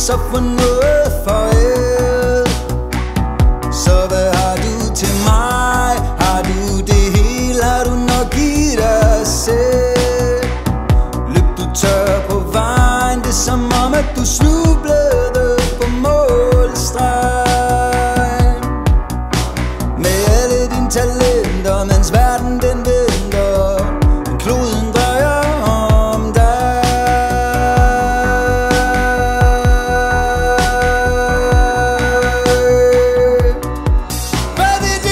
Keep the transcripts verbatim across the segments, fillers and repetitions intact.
så få noget for el. Så hvad har du til mig? Har du det hele? Har du nok i dig selv? Løb du tør på vejen? Det er som om at du snublede på målstregen. Med alle dine talenter, mens verden den venter, men kloden drejer om dig. Hvad er det?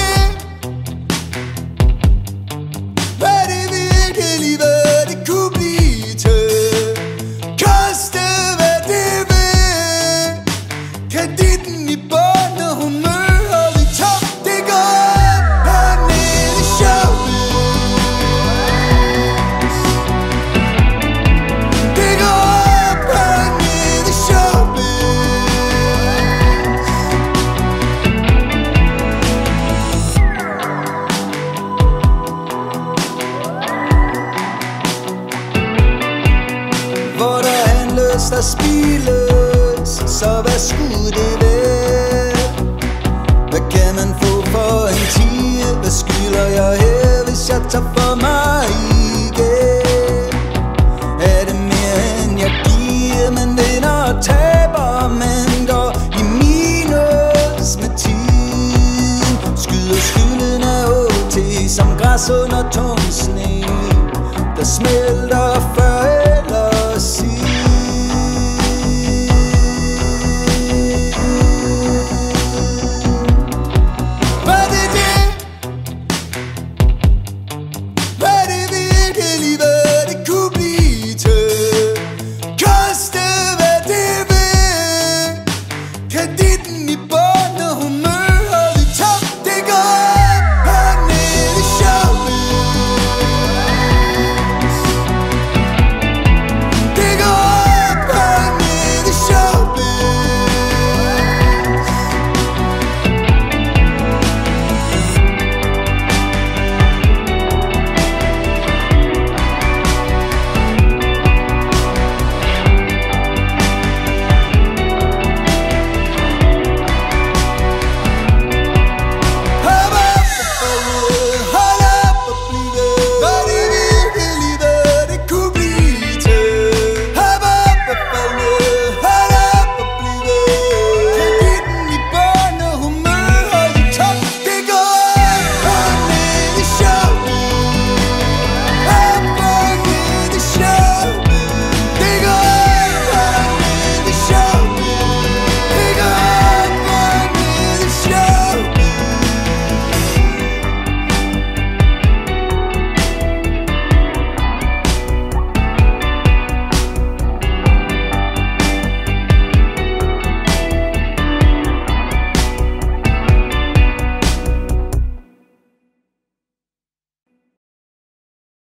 Hvad er det virkelig, hvad det kunne blive til? Koste hvad det vil. Kreditten i bund og humør i top. Det går op hernede i showbiz. Det går op hernede i showbiz. Hvor der handles, der spildes, så hvad skulle det være? Hvad kan man få for en tiger? Hvad skylder jeg her, hvis jeg tager for mig igen? Er det mere end jeg giver? Man vinder og taber, man går i minus med tiden. Skyder skylden af O T som græs under tung sne, der smelter før